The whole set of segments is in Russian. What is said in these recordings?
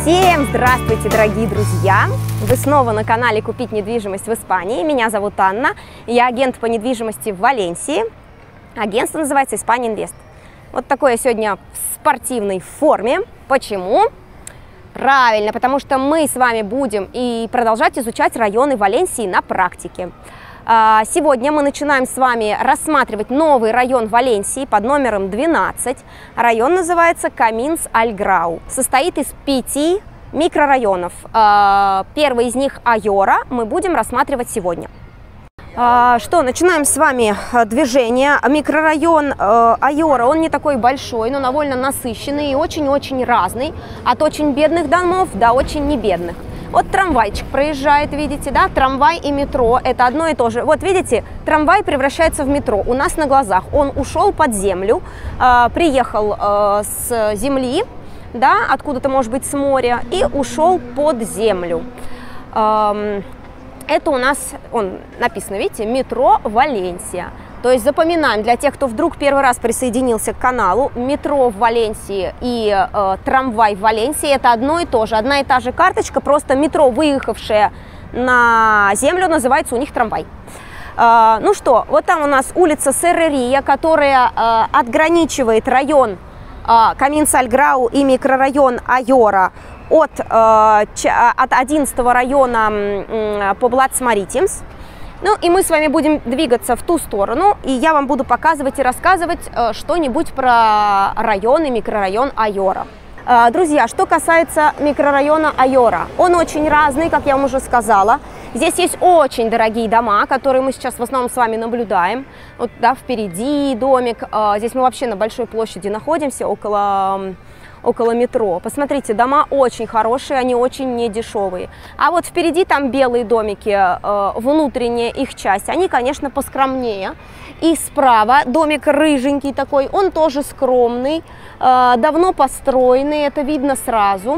Всем здравствуйте, дорогие друзья! Вы снова на канале «Купить недвижимость в Испании». Меня зовут Анна, я агент по недвижимости в Валенсии. Агентство называется «Испания Инвест». Вот такой я сегодня в спортивной форме. Почему? Правильно, потому что мы с вами будем и продолжать изучать районы Валенсии на практике. Сегодня мы начинаем с вами рассматривать новый район Валенсии под номером 12. Район называется Каминс-Аль-Грау. Состоит из 5 микрорайонов. Первый из них Айора мы будем рассматривать сегодня. Что, начинаем с вами движение. Микрорайон Айора, он не такой большой, но довольно насыщенный и очень-очень разный. От очень бедных домов до очень небедных. Вот трамвайчик проезжает, видите, да? Трамвай и метро – это одно и то же. Вот видите, трамвай превращается в метро у нас на глазах. Он ушел под землю, приехал с земли, да, откуда-то, может быть, с моря, и ушел под землю. Это у нас, написано, видите, метро Валенсия. То есть запоминаем, для тех, кто вдруг первый раз присоединился к каналу, метро в Валенсии и трамвай в Валенсии – это одно и то же, одна и та же карточка, просто метро, выехавшее на землю, называется у них трамвай. Ну что, вот там у нас улица Серрерия, которая отграничивает район Каминс-Аль-Грау и микрорайон Айора от 11-го района Поблатс-Маритимс. Ну и мы с вами будем двигаться в ту сторону, и я вам буду показывать и рассказывать что-нибудь про район и микрорайон Айора. Друзья, что касается микрорайона Айора, он очень разный, как я вам уже сказала. Здесь есть очень дорогие дома, которые мы сейчас в основном с вами наблюдаем. Вот, да, впереди домик, здесь мы вообще на большой площади находимся, около метро. Посмотрите, дома очень хорошие, они очень недешевые. А вот впереди там белые домики, внутренняя их часть, они, конечно, поскромнее. И справа домик рыженький такой, он тоже скромный, давно построенный, это видно сразу.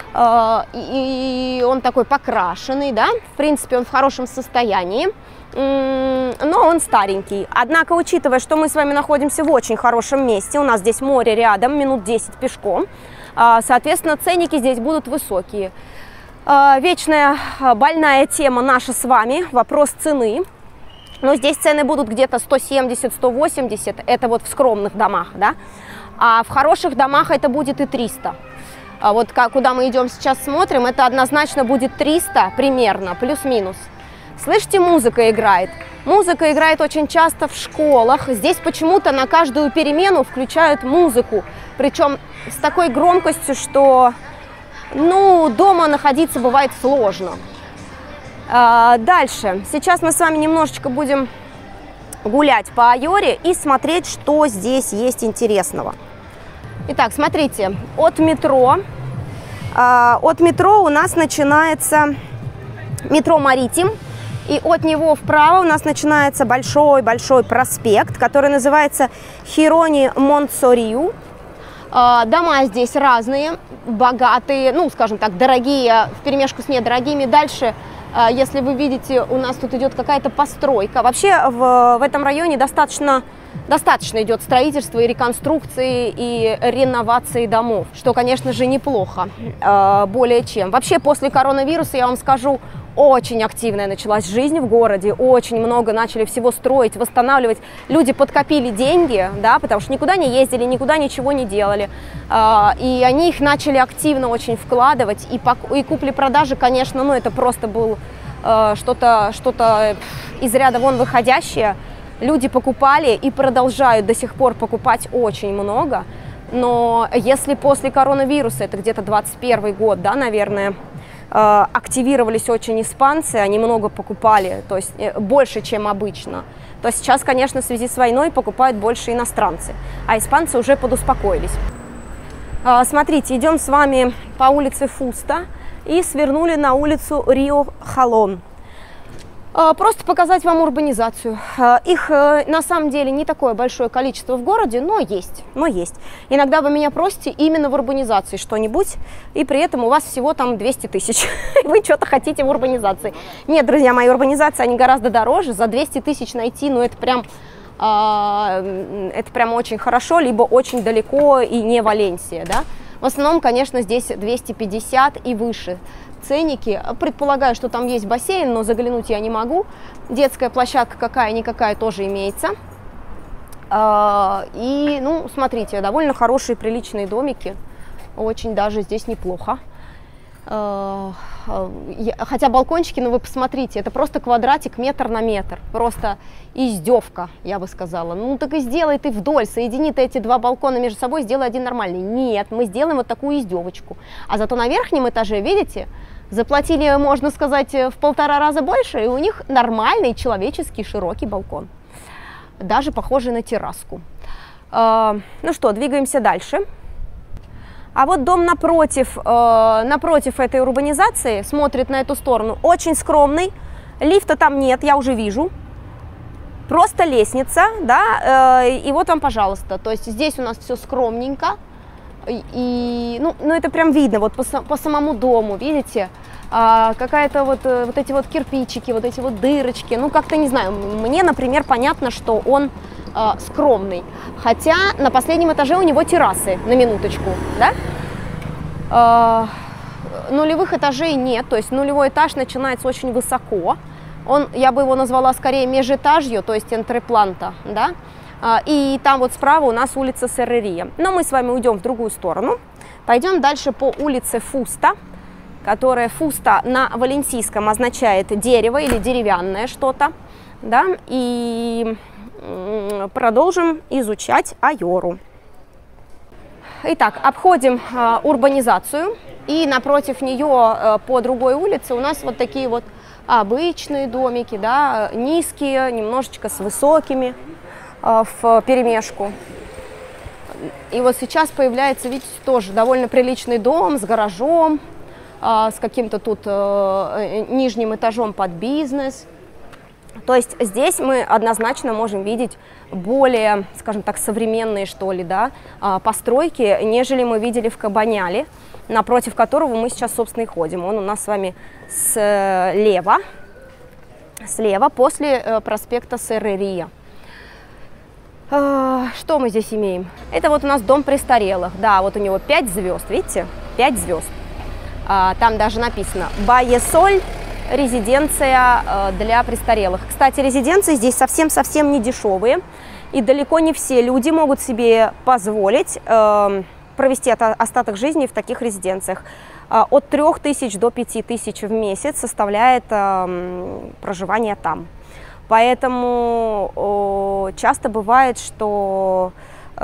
И он такой покрашенный, да, в принципе, он в хорошем состоянии. Но он старенький. Однако, учитывая, что мы с вами находимся в очень хорошем месте, у нас здесь море рядом, минут 10 пешком, соответственно, ценники здесь будут высокие. Вечная больная тема наша с вами, вопрос цены. Но здесь цены будут где-то 170-180, это вот в скромных домах, да, а в хороших домах это будет и 300. Вот куда мы идем сейчас смотрим, это однозначно будет 300 примерно, плюс-минус. Слышите, музыка играет. Музыка играет очень часто в школах. Здесь почему-то на каждую перемену включают музыку. Причем с такой громкостью, что, ну, дома находиться бывает сложно. Дальше. Сейчас мы с вами немножечко будем гулять по Айоре и смотреть, что здесь есть интересного. Итак, смотрите, от метро у нас начинается метро Маритим. И от него вправо у нас начинается большой-большой проспект, который называется Хирони Монтсориу. Дома здесь разные, богатые, ну, скажем так, дорогие, вперемешку с недорогими. Дальше, если вы видите, у нас тут идет какая-то постройка. Вообще в этом районе достаточно идет строительство и реконструкции, и реновации домов, что, конечно же, неплохо, более чем. Вообще, после коронавируса, я вам скажу, очень активная началась жизнь в городе, очень много начали всего строить, восстанавливать. Люди подкопили деньги, да, потому что никуда не ездили, никуда ничего не делали. И они их начали активно очень вкладывать. И купли-продажи, конечно, ну это просто был что-то из ряда вон выходящее. Люди покупали и продолжают до сих пор покупать очень много. Но если после коронавируса, это где-то 21 год, да, наверное, активировались очень испанцы, они много покупали, то есть больше, чем обычно. То сейчас, конечно, в связи с войной покупают больше иностранцы, а испанцы уже подуспокоились. Смотрите, идем с вами по улице Фуста и свернули на улицу Рио-Халон. Просто показать вам урбанизацию. Их на самом деле не такое большое количество в городе, но есть. Иногда вы меня просите именно в урбанизации что-нибудь, и при этом у вас всего там 200 тысяч. Вы что-то хотите в урбанизации. Нет, друзья мои, урбанизация, они гораздо дороже. За 200 тысяч найти, ну это прям очень хорошо, либо очень далеко и не Валенсия, да. В основном, конечно, здесь 250 и выше ценники. Предполагаю, что там есть бассейн, но заглянуть я не могу. Детская площадка какая-никакая тоже имеется. И, ну, смотрите, довольно хорошие, приличные домики. Очень даже здесь неплохо. Хотя балкончики, ну вы посмотрите, это просто квадратик метр на метр. Просто издевка, я бы сказала. Ну так и сделай ты вдоль, соедини ты эти два балкона между собой, сделай один нормальный. Нет, мы сделаем вот такую издевочку. А зато на верхнем этаже, видите, заплатили, можно сказать, в 1,5 раза больше, и у них нормальный человеческий широкий балкон. Даже похожий на терраску. Ну что, двигаемся дальше. А вот дом напротив этой урбанизации, смотрит на эту сторону, очень скромный, лифта там нет, я уже вижу, просто лестница, да, и вот вам, пожалуйста, то есть здесь у нас все скромненько, и, ну это прям видно, вот по самому дому, видите, какая-то вот эти вот кирпичики, вот эти вот дырочки, ну как-то, не знаю, мне, например, понятно, что он скромный, хотя на последнем этаже у него террасы, на минуточку, да? Нулевых этажей нет, то есть нулевой этаж начинается очень высоко, я бы его назвала скорее межэтажью, то есть энтрепланта, да? И там вот справа у нас улица Серрерия, но мы с вами уйдем в другую сторону, пойдем дальше по улице Фуста, которая Фуста на валенсийском означает дерево или деревянное что-то, да, и продолжим изучать Айору. Итак, обходим урбанизацию, и напротив нее по другой улице у нас вот такие вот обычные домики, да, низкие, немножечко с высокими в перемешку. И вот сейчас появляется, видите, тоже довольно приличный дом с гаражом, с каким-то тут нижним этажом под бизнес. То есть здесь мы однозначно можем видеть более, скажем так, современные, что ли, да, постройки, нежели мы видели в Кабаньяле, напротив которого мы сейчас, собственно, и ходим. Он у нас с вами слева после проспекта Серрерия. Что мы здесь имеем? Это вот у нас дом престарелых. Да, вот у него 5 звезд, видите? 5 звезд. Там даже написано «Байесоль», резиденция для престарелых. Кстати, резиденции здесь совсем-совсем не дешевые, и далеко не все люди могут себе позволить провести остаток жизни в таких резиденциях. От 3000 до 5000 в месяц составляет проживание там. Поэтому часто бывает, что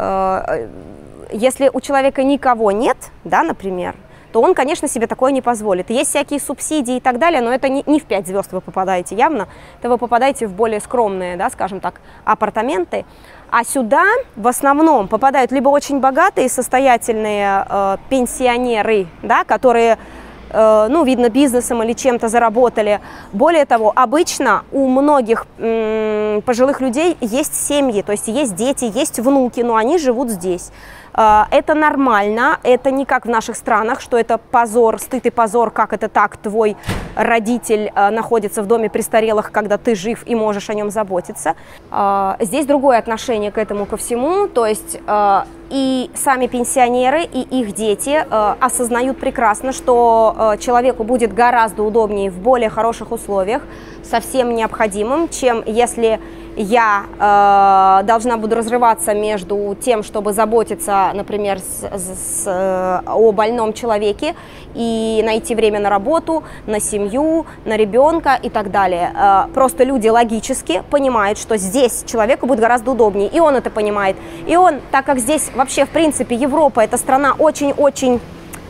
если у человека никого нет, да, например, то он, конечно, себе такое не позволит. Есть всякие субсидии и так далее, но это не в 5 звезд вы попадаете явно, это вы попадаете в более скромные, да, скажем так, апартаменты. А сюда в основном попадают либо очень богатые, состоятельные пенсионеры, да, которые, ну, видно, бизнесом или чем-то заработали. Более того, обычно у многих пожилых людей есть семьи, то есть есть дети, есть внуки, но они живут здесь. Это нормально, это не как в наших странах, что это позор, стыд и позор, как это так, твой родитель находится в доме престарелых, когда ты жив и можешь о нем заботиться. Здесь другое отношение к этому ко всему, то есть и сами пенсионеры, и их дети осознают прекрасно, что человеку будет гораздо удобнее в более хороших условиях, совсем необходимым, чем если я должна буду разрываться между тем, чтобы заботиться, например, о больном человеке и найти время на работу, на семью, на ребенка и так далее. Просто люди логически понимают, что здесь человеку будет гораздо удобнее, и он это понимает. И он, так как здесь вообще, в принципе, Европа – это страна очень-очень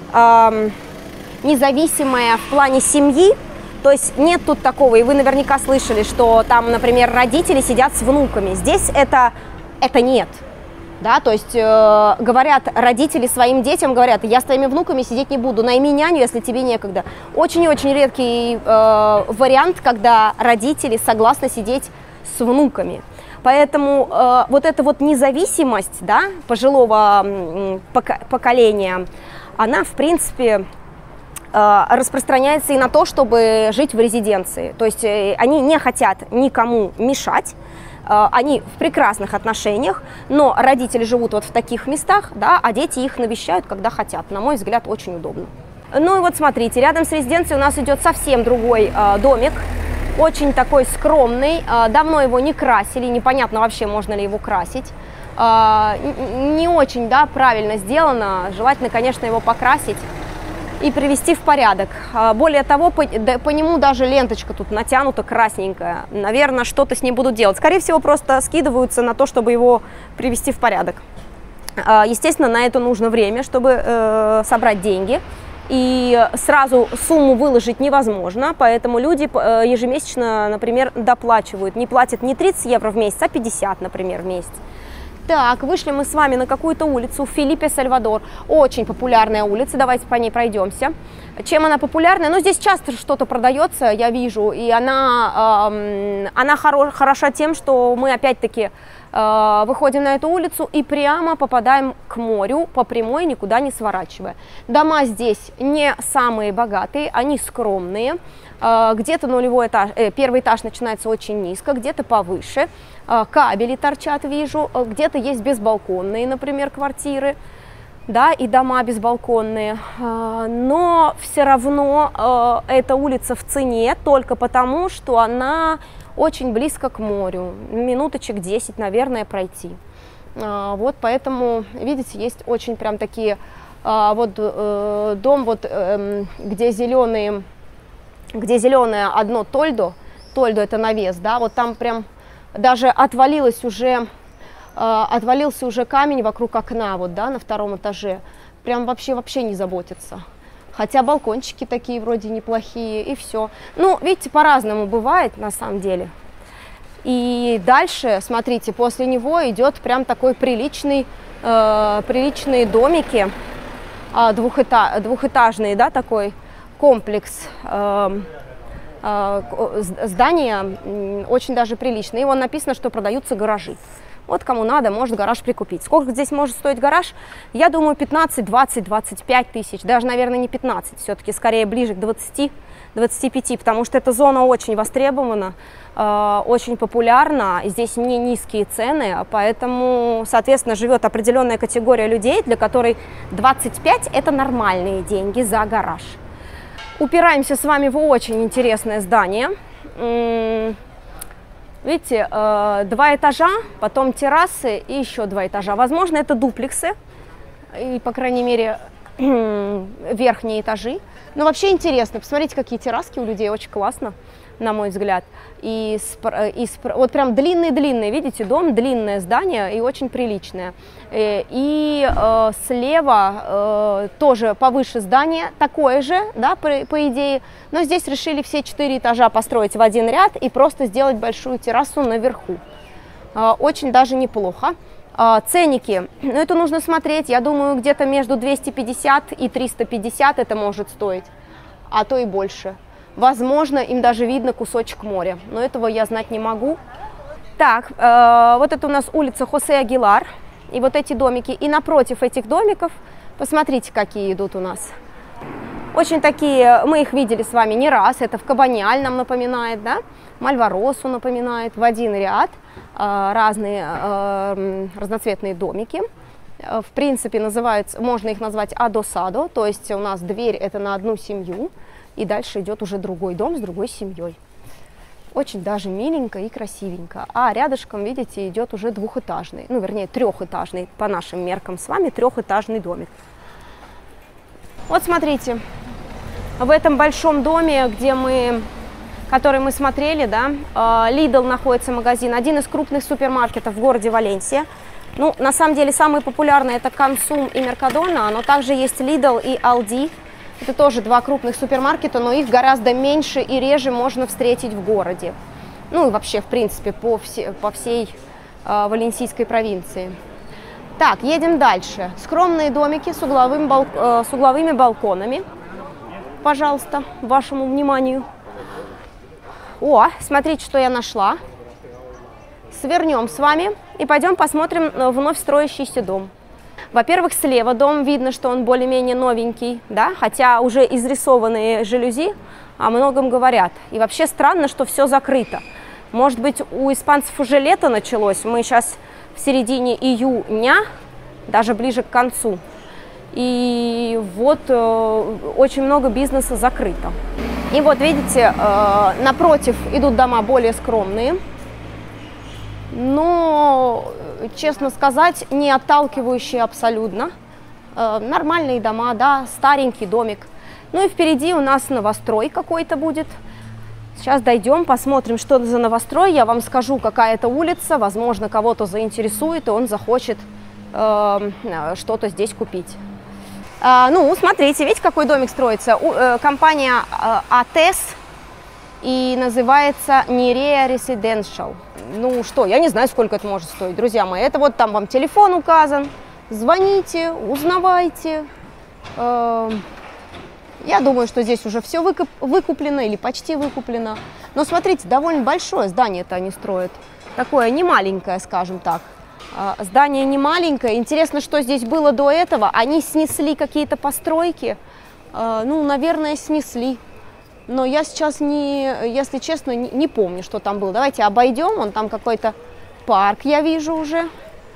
независимая в плане семьи, то есть нет тут такого, и вы наверняка слышали, что там, например, родители сидят с внуками. Здесь это нет. Да, то есть говорят родители своим детям, говорят: я с твоими внуками сидеть не буду, найми няню, если тебе некогда. Очень-очень редкий вариант, когда родители согласны сидеть с внуками. Поэтому вот эта вот независимость, да, пожилого поколения, она, в принципе, распространяется и на то, чтобы жить в резиденции. То есть они не хотят никому мешать, они в прекрасных отношениях, но родители живут вот в таких местах, да, а дети их навещают, когда хотят. На мой взгляд, очень удобно. Ну и вот смотрите, рядом с резиденцией у нас идет совсем другой домик, очень такой скромный, давно его не красили, непонятно вообще, можно ли его красить. Не очень, да, правильно сделано, желательно, конечно, его покрасить и привести в порядок. Более того, по нему даже ленточка тут натянута красненькая. Наверное, что-то с ним будут делать. Скорее всего, просто скидываются на то, чтобы его привести в порядок. Естественно, на это нужно время, чтобы собрать деньги. И сразу сумму выложить невозможно, поэтому люди ежемесячно, например, доплачивают. Не платят не 30 евро в месяц, а 50, например, в месяц. Так, вышли мы с вами на какую-то улицу, Филиппе Сальвадор. Очень популярная улица, давайте по ней пройдемся. Чем она популярная? Ну, здесь часто что-то продается, я вижу, и она хороша тем, что мы опять-таки выходим на эту улицу и прямо попадаем к морю, по прямой, никуда не сворачивая. Дома здесь не самые богатые, они скромные. Где-то нулевой этаж, первый этаж начинается очень низко, где-то повыше. Кабели торчат, вижу, где-то есть безбалконные, например, квартиры, да, и дома безбалконные. Но все равно эта улица в цене только потому, что она очень близко к морю, минуточек 10, наверное, пройти. Вот поэтому, видите, есть очень прям такие, вот дом, вот, где зеленое одно тольдо это навес, да, вот там прям даже отвалился уже камень вокруг окна, вот, да, на втором этаже, прям вообще не заботится. Хотя балкончики такие вроде неплохие, и все. Ну, видите, по-разному бывает на самом деле. И дальше, смотрите, после него идет прям такой приличные домики, двухэтажные, да, такой комплекс здания, очень даже приличный. И вон написано, что продаются гаражи. Вот кому надо, может гараж прикупить. Сколько здесь может стоить гараж? Я думаю, 15, 20, 25 тысяч. Даже, наверное, не 15, все-таки скорее ближе к 20-25, потому что эта зона очень востребована, очень популярна. Здесь не низкие цены, поэтому, соответственно, живет определенная категория людей, для которой 25 – это нормальные деньги за гараж. Упираемся с вами в очень интересное здание. Видите, 2 этажа, потом террасы и еще 2 этажа. Возможно, это дуплексы, и, по крайней мере, верхние этажи. Но вообще интересно. Посмотрите, какие терраски у людей, очень классно, на мой взгляд. Вот прям длинный-длинный, видите, дом, длинное здание и очень приличное. И слева тоже повыше здание, такое же, да, по идее, но здесь решили все 4 этажа построить в один ряд и просто сделать большую террасу наверху. Очень даже неплохо. Ценники, ну это нужно смотреть, я думаю, где-то между 250 и 350 это может стоить, а то и больше. Возможно, им даже видно кусочек моря, но этого я знать не могу. Так, вот это у нас улица Хосе Агилар, и вот эти домики. И напротив этих домиков, посмотрите, какие идут у нас. Очень такие, мы их видели с вами не раз, это в Кабаньяль нам напоминает, да? Мальваросу напоминает, в один ряд разные разноцветные домики. В принципе, можно их назвать адосадо, то есть у нас дверь это на одну семью. И дальше идет уже другой дом с другой семьей. Очень даже миленько и красивенько. А рядышком, видите, идет уже двухэтажный, ну, вернее, трехэтажный, по нашим меркам с вами, трехэтажный домик. Вот смотрите, в этом большом доме, который мы смотрели, да, Lidl находится магазин, один из крупных супермаркетов в городе Валенсия. Ну, на самом деле, самые популярные это Консум и Меркадона, но также есть Lidl и Aldi. Это тоже 2 крупных супермаркета, но их гораздо меньше и реже можно встретить в городе. Ну и вообще, в принципе, по всей Валенсийской провинции. Так, едем дальше. Скромные домики с угловыми балконами. Пожалуйста, вашему вниманию. О, смотрите, что я нашла. Свернем с вами и пойдем посмотрим вновь строящийся дом. Во-первых, слева дом, видно, что он более-менее новенький, да, хотя уже изрисованные жалюзи о многом говорят. И вообще странно, что все закрыто. Может быть, у испанцев уже лето началось. Мы сейчас в середине июня, даже ближе к концу. И вот очень много бизнеса закрыто. И вот видите, напротив идут дома более скромные, но, честно сказать, не отталкивающие абсолютно. Нормальные дома, да, старенький домик. Ну и впереди у нас новострой какой-то будет. Сейчас дойдем, посмотрим, что за новострой. Я вам скажу, какая это улица. Возможно, кого-то заинтересует, и он захочет что-то здесь купить. Ну, смотрите, видите, какой домик строится. Компания АТЭС, и называется Nerea Residential. Ну что, я не знаю, сколько это может стоить, друзья мои. Это вот там вам телефон указан. Звоните, узнавайте. Я думаю, что здесь уже все выкуплено или почти выкуплено. Но смотрите, довольно большое здание-то они строят. Такое не маленькое, скажем так. Здание не маленькое. Интересно, что здесь было до этого. Они снесли какие-то постройки. Ну, наверное, снесли. Но я сейчас, если честно, не помню, что там было. Давайте обойдем. Вон там какой-то парк, я вижу уже.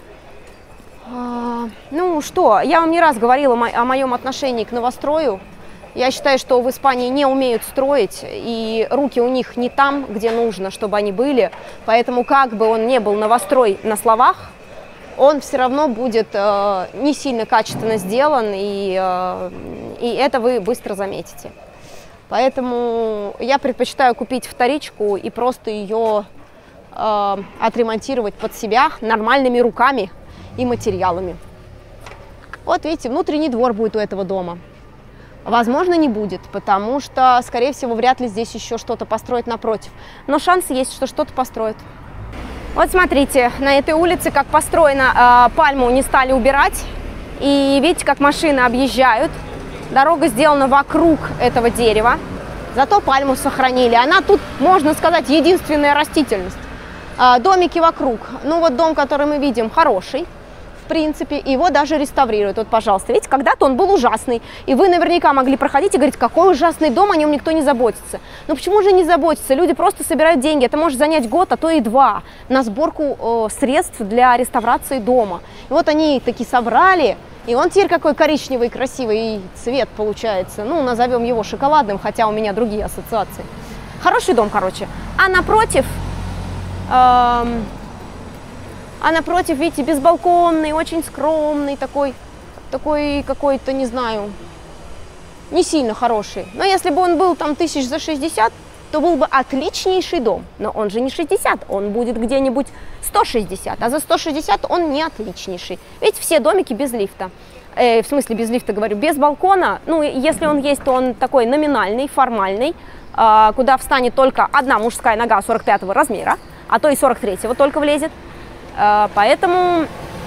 Ну что, я вам не раз говорила о моем отношении к новострою. Я считаю, что в Испании не умеют строить, и руки у них не там, где нужно, чтобы они были. Поэтому, как бы он ни был новострой на словах, он все равно будет не сильно качественно сделан, и это вы быстро заметите. Поэтому я предпочитаю купить вторичку и просто ее отремонтировать под себя нормальными руками и материалами. Вот видите, внутренний двор будет у этого дома. Возможно, не будет, потому что, скорее всего, вряд ли здесь еще что-то построят напротив. Но шанс есть, что что-то построят. Вот смотрите, на этой улице, как построено, пальму не стали убирать. И видите, как машины объезжают. Дорога сделана вокруг этого дерева. Зато пальму сохранили. Она тут, можно сказать, единственная растительность. Домики вокруг. Ну вот дом, который мы видим, хороший. В принципе, его даже реставрируют. Вот, пожалуйста, видите, когда-то он был ужасный, и вы наверняка могли проходить и говорить, какой ужасный дом, о нем никто не заботится. Но почему же не заботиться? Люди просто собирают деньги, это может занять год, а то и 2, на сборку средств для реставрации дома. И вот они таки собрали, и он теперь какой коричневый, красивый цвет получается. Ну, назовем его шоколадным, хотя у меня другие ассоциации. Хороший дом, короче. А напротив, видите, безбалконный, очень скромный, такой какой-то, не знаю, не сильно хороший. Но если бы он был там 1060, то был бы отличнейший дом. Но он же не 60, он будет где-нибудь 160, а за 160 он не отличнейший. Видите, все домики без лифта. В смысле, без лифта, говорю, без балкона. Ну, если он есть, то он такой номинальный, формальный, куда встанет только одна мужская нога 45-го размера, а то и 43-го только влезет. Поэтому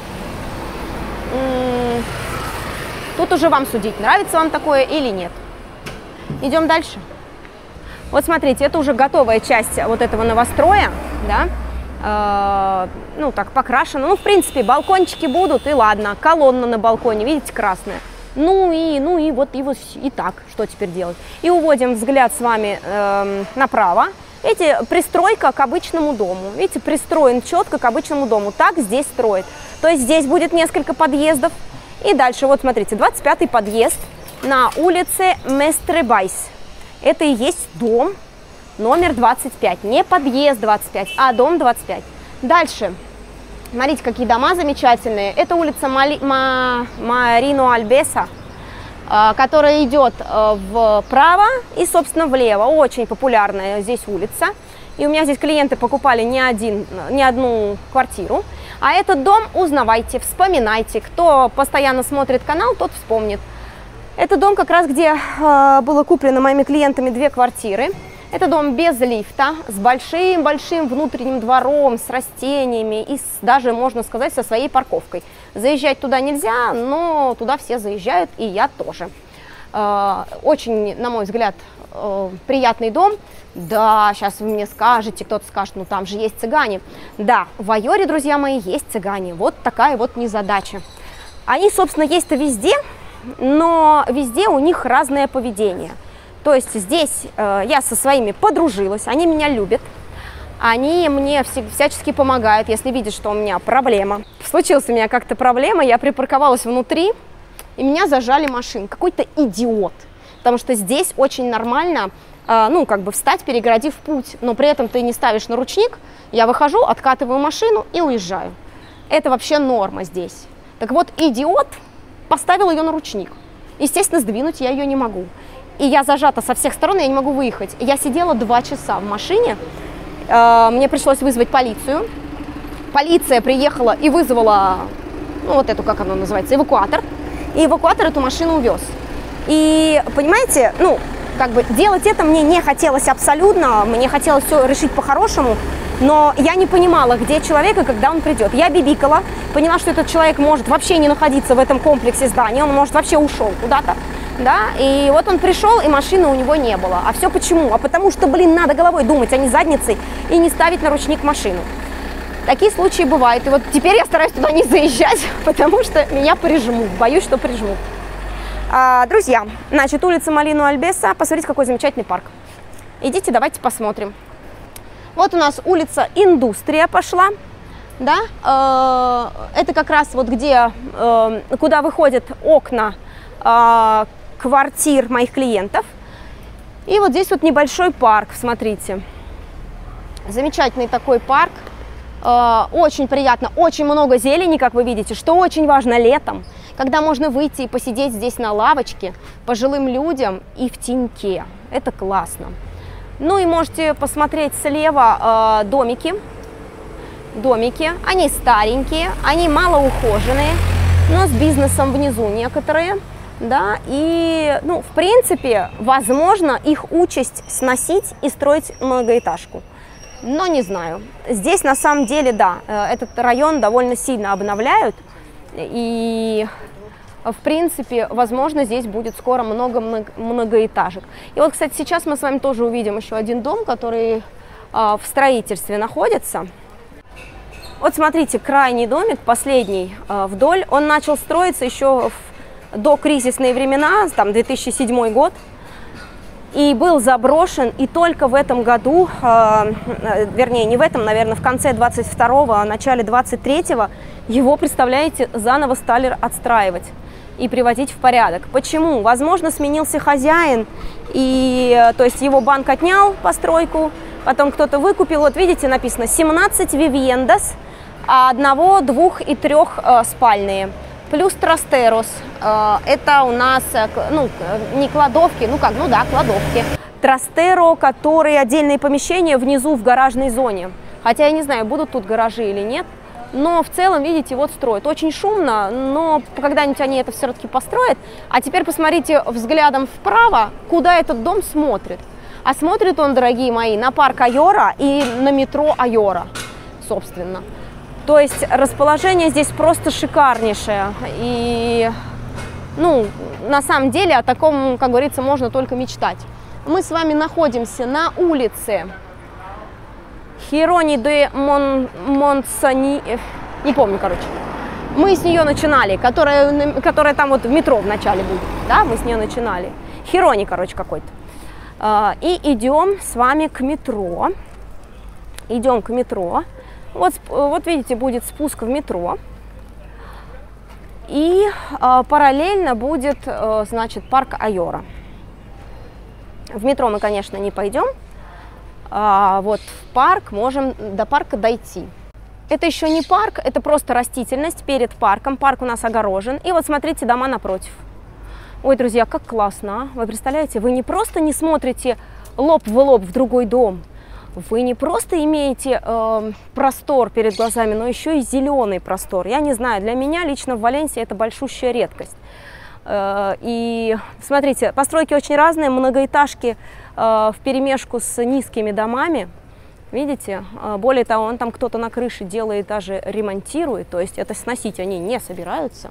тут уже вам судить, нравится вам такое или нет. Идем дальше. Вот смотрите, это уже готовая часть вот этого новостроя, да? Ну так покрашено. Ну, в принципе, балкончики будут, и ладно. Колонна на балконе, видите, красная. Ну и так, что теперь делать? И уводим взгляд с вами направо. Видите, пристройка к обычному дому. Видите, пристроен четко к обычному дому. Так здесь строят. То есть здесь будет несколько подъездов. И дальше, вот смотрите, 25-й подъезд на улице Местребайс. Это и есть дом номер 25. Не подъезд 25, а дом 25. Дальше. Смотрите, какие дома замечательные. Это улица Марино Альбеса, которая идет вправо и, собственно, влево. Очень популярная здесь улица. И у меня здесь клиенты покупали не одну квартиру. А этот дом узнавайте, вспоминайте. Кто постоянно смотрит канал, тот вспомнит. Это дом как раз, где было куплено моими клиентами 2 квартиры. Это дом без лифта, с большим-большим внутренним двором, с растениями и даже, можно сказать, со своей парковкой. Заезжать туда нельзя, но туда все заезжают, и я тоже. Очень, на мой взгляд, приятный дом. Да, сейчас вы мне скажете, кто-то скажет, ну там же есть цыгане. Да, в Айоре, друзья мои, есть цыгане. Вот такая вот незадача. Они, собственно, есть-то везде, но везде у них разное поведение. То есть здесь я со своими подружилась, они меня любят. Они мне всячески помогают, если видят, что у меня проблема. Случилась у меня как-то проблема, я припарковалась внутри, и меня зажали машин. Какой-то идиот. Потому что здесь очень нормально, ну, как бы встать, перегородив путь, но при этом ты не ставишь на ручник. Я выхожу, откатываю машину и уезжаю. Это вообще норма здесь. Так вот, идиот поставил ее на ручник. Естественно, сдвинуть я ее не могу. И я зажата со всех сторон, я не могу выехать. Я сидела 2 часа в машине. Мне пришлось вызвать полицию. Полиция приехала и вызвала, ну, вот эту, как она называется, эвакуатор. И эвакуатор эту машину увез. И, понимаете, ну, как бы делать это мне не хотелось абсолютно. Мне хотелось все решить по-хорошему. Но я не понимала, где человек и когда он придет. Я бибикала, поняла, что этот человек может вообще не находиться в этом комплексе зданий. Он, может, вообще ушел куда-то. Да, и вот он пришел, и машины у него не было. А все почему? А потому что, блин, надо головой думать, а не задницей, и не ставить на ручник машину. Такие случаи бывают. И вот теперь я стараюсь туда не заезжать, потому что меня прижмут. Боюсь, что прижмут. Друзья, значит, улица Молино Альбеса. Посмотрите, какой замечательный парк. Идите, давайте посмотрим. Вот у нас улица Индустрия пошла. Да? Это как раз вот где, куда выходят окна квартир моих клиентов. И вот здесь вот небольшой парк, смотрите. Замечательный такой парк. Очень приятно, очень много зелени, как вы видите, что очень важно летом, когда можно выйти и посидеть здесь на лавочке пожилым людям и в теньке. Это классно. Ну и можете посмотреть слева домики. Домики, они старенькие, они малоухоженные, но с бизнесом внизу некоторые. Да, и, ну, в принципе, возможно, их участь сносить и строить многоэтажку. Но не знаю. Здесь, на самом деле, да, этот район довольно сильно обновляют. И, в принципе, возможно, здесь будет скоро много многоэтажек. И вот, кстати, сейчас мы с вами тоже увидим еще один дом, который в строительстве находится. Вот смотрите, крайний домик, последний вдоль, он начал строиться еще до кризисные времена, там 2007 год, и был заброшен, и только в этом году, вернее, не в этом, наверное, в конце 22-го, начале 23-го, его, представляете, заново стали отстраивать и приводить в порядок. Почему? Возможно, сменился хозяин, и, то есть, его банк отнял постройку, потом кто-то выкупил, вот видите, написано 17 вивьендас, 1, 2 и 3 спальные. Плюс трастерос, это у нас, ну, не кладовки, ну как, ну да, кладовки. Трастеро, которые отдельные помещения внизу в гаражной зоне. Хотя я не знаю, будут тут гаражи или нет, но в целом, видите, вот строят. Очень шумно, но когда-нибудь они это все-таки построят. А теперь посмотрите взглядом вправо, куда этот дом смотрит. А смотрит он, дорогие мои, на парк Айора и на метро Айора, собственно. То есть расположение здесь просто шикарнейшее. И, ну, на самом деле о таком, как говорится, можно только мечтать. Мы с вами находимся на улице Хирони де Монсани, не помню, короче. Мы с нее начинали, которая там вот в метро в начале будет. Да, мы с нее начинали. Хирони, короче, какой-то. И идем с вами к метро. Идем к метро. Вот видите, будет спуск в метро, и параллельно будет, значит, парк Айора. В метро мы, конечно, не пойдем, вот в парк можем до парка дойти. Это еще не парк, это просто растительность перед парком, парк у нас огорожен, и вот смотрите, дома напротив. Ой, друзья, как классно, а? Вы представляете, вы не просто не смотрите лоб в лоб в другой дом, вы не просто имеете простор перед глазами, но еще и зеленый простор. Я не знаю, для меня лично в Валенсии это большущая редкость. И смотрите, постройки очень разные, многоэтажки вперемешку с низкими домами. Видите? Более того, он там кто-то на крыше делает, даже ремонтирует, то есть это сносить они не собираются.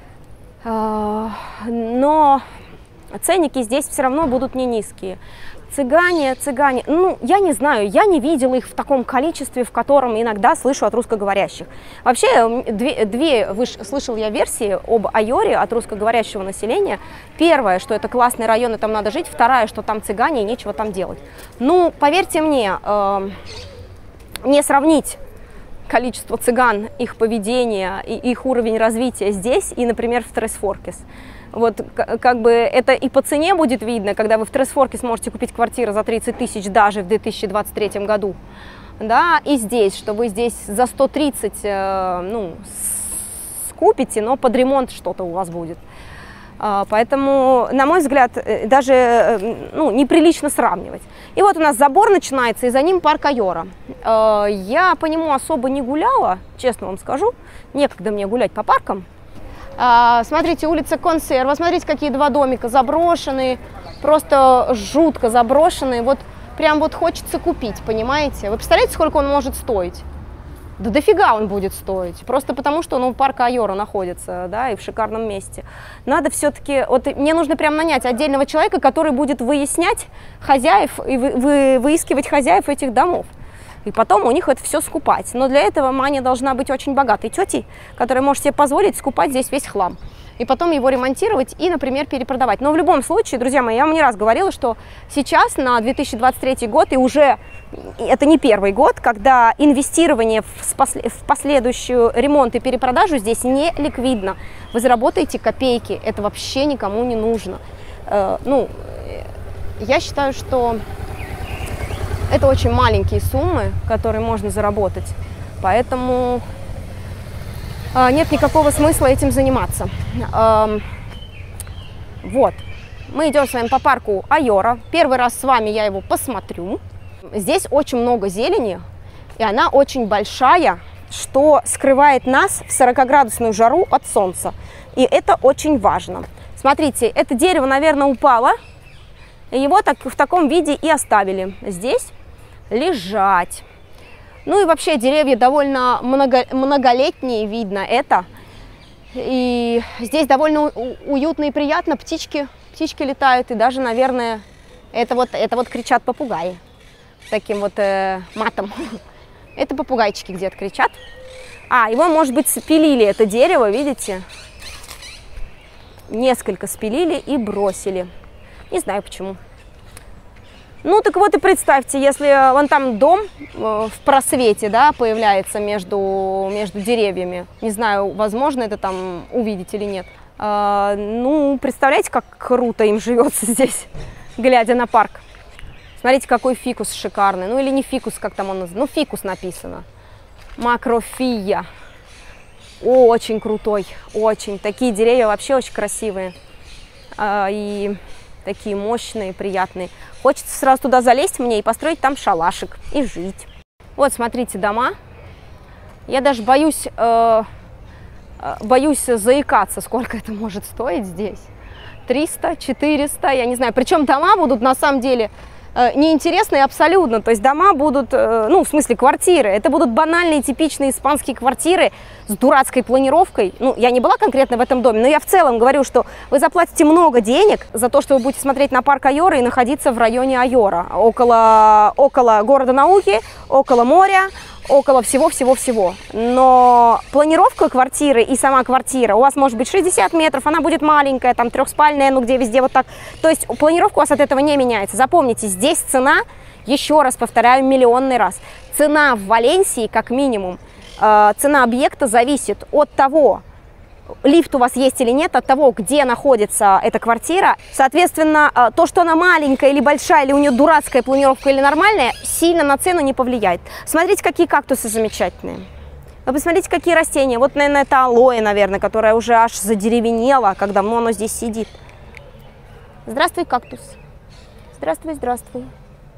Но ценники здесь все равно будут не низкие. цыгане, ну, я не знаю, я не видела их в таком количестве, в котором иногда слышу от русскоговорящих. Вообще, слышал я версии об Айоре от русскоговорящего населения. Первое, что это классный район, и там надо жить. Второе, что там цыгане, и нечего там делать. Ну, поверьте мне, не сравнить количество цыган, их поведение и их уровень развития здесь и, например, в Tres-Forques. Вот как бы это и по цене будет видно, когда вы в Tres-Forques сможете купить квартиру за 30 тысяч даже в 2023 году, да, и здесь, что вы здесь за 130, ну, скупите, но под ремонт что-то у вас будет. Поэтому, на мой взгляд, даже ну, неприлично сравнивать. И вот у нас забор начинается, и за ним парк Айора. Я по нему особо не гуляла, честно вам скажу, некогда мне гулять по паркам. Смотрите, улица Консерва, смотрите, какие два домика заброшенные, просто жутко заброшенные. Вот прям вот хочется купить, понимаете? Вы представляете, сколько он может стоить? Да дофига он будет стоить, просто потому что он у парка Айора находится, да, и в шикарном месте. Надо все-таки, вот мне нужно прям нанять отдельного человека, который будет выяснять хозяев и выискивать хозяев этих домов. И потом у них это все скупать. Но для этого Маня должна быть очень богатой тетей, которая может себе позволить скупать здесь весь хлам. И потом его ремонтировать и, например, перепродавать. Но в любом случае, друзья мои, я вам не раз говорила, что сейчас на 2023 год, и уже это не первый год, когда инвестирование в последующую ремонт и перепродажу здесь не ликвидно. Вы заработаете копейки, это вообще никому не нужно. Ну, я считаю, что это очень маленькие суммы, которые можно заработать, поэтому нет никакого смысла этим заниматься. Вот, мы идем с вами по парку Айора. Первый раз с вами я его посмотрю. Здесь очень много зелени, и она очень большая, что скрывает нас в 40-градусную жару от солнца. И это очень важно. Смотрите, это дерево, наверное, упало. И его в таком виде и оставили здесь лежать. Ну и вообще деревья довольно многолетние, видно это. И здесь довольно уютно и приятно. Птички летают, и даже, наверное, это вот кричат попугаи. Таким вот матом. Это попугайчики где-то кричат. Его, может быть, спилили, это дерево, видите? Несколько спилили и бросили. Не знаю почему. Ну, так вот и представьте, если вон там дом в просвете, да, появляется между деревьями. Не знаю, возможно это там увидеть или нет. Ну, представляете, как круто им живется здесь, глядя на парк. Смотрите, какой фикус шикарный. Ну, или не фикус, как там он называется. Ну, фикус написано. Макрофия. Очень крутой, очень. Такие деревья вообще очень красивые. И такие мощные, приятные. Хочется сразу туда залезть мне и построить там шалашик и жить. Вот, смотрите, дома. Я даже боюсь заикаться, сколько это может стоить здесь. 300, 400, я не знаю. Причем дома будут на самом деле неинтересные абсолютно. То есть дома будут, ну, в смысле квартиры. Это будут банальные, типичные испанские квартиры с дурацкой планировкой. Ну, я не была конкретно в этом доме, но я в целом говорю, что вы заплатите много денег за то, что вы будете смотреть на парк Айора и находиться в районе Айора. Около города науки, около моря, около всего-всего-всего. Но планировка квартиры и сама квартира у вас может быть 60 метров, она будет маленькая, там трехспальная, ну где везде вот так. То есть планировка у вас от этого не меняется. Запомните, здесь цена, еще раз повторяю, миллионный раз. Цена в Валенсии, как минимум, цена объекта зависит от того, лифт у вас есть или нет, от того, где находится эта квартира. Соответственно, то, что она маленькая или большая, или у нее дурацкая планировка или нормальная, сильно на цену не повлияет. Смотрите, какие кактусы замечательные. Вы посмотрите, какие растения. Вот, наверное, это алоэ, наверное, которая уже аж задеревенела, как давно оно здесь сидит. Здравствуй, кактус. Здравствуй, здравствуй.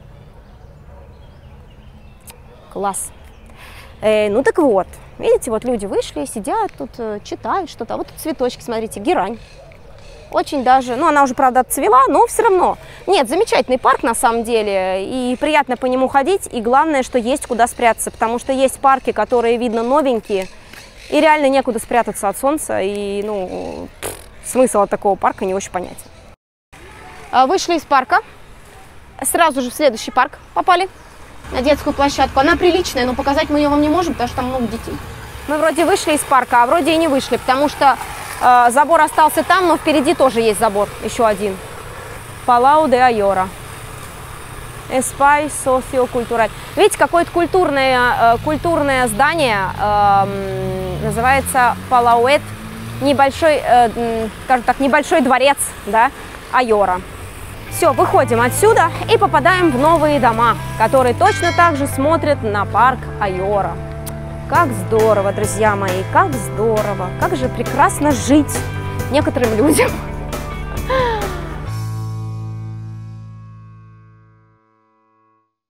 Класс. Ну так вот. Видите, вот люди вышли, сидят тут, читают что-то. А вот тут цветочки, смотрите, герань. Очень даже, ну она уже, правда, отцвела, но все равно. Нет, замечательный парк на самом деле, и приятно по нему ходить, и главное, что есть куда спрятаться, потому что есть парки, которые, видно, новенькие, и реально некуда спрятаться от солнца, и, ну, смысл от такого парка не очень понятен. Вышли из парка, сразу же в следующий парк попали, на детскую площадку. Она приличная, но показать мы ее вам не можем, потому что там много детей. Мы вроде вышли из парка, а вроде и не вышли, потому что забор остался там, но впереди тоже есть забор, еще один. Палау де Айора. Эспай социокультураль. Видите, какое-то культурное здание, называется Палауэт, небольшой, скажем так, небольшой дворец, да, Айора. Все, выходим отсюда и попадаем в новые дома, которые точно так же смотрят на парк Айора. Как здорово, друзья мои, как здорово, как же прекрасно жить некоторым людям.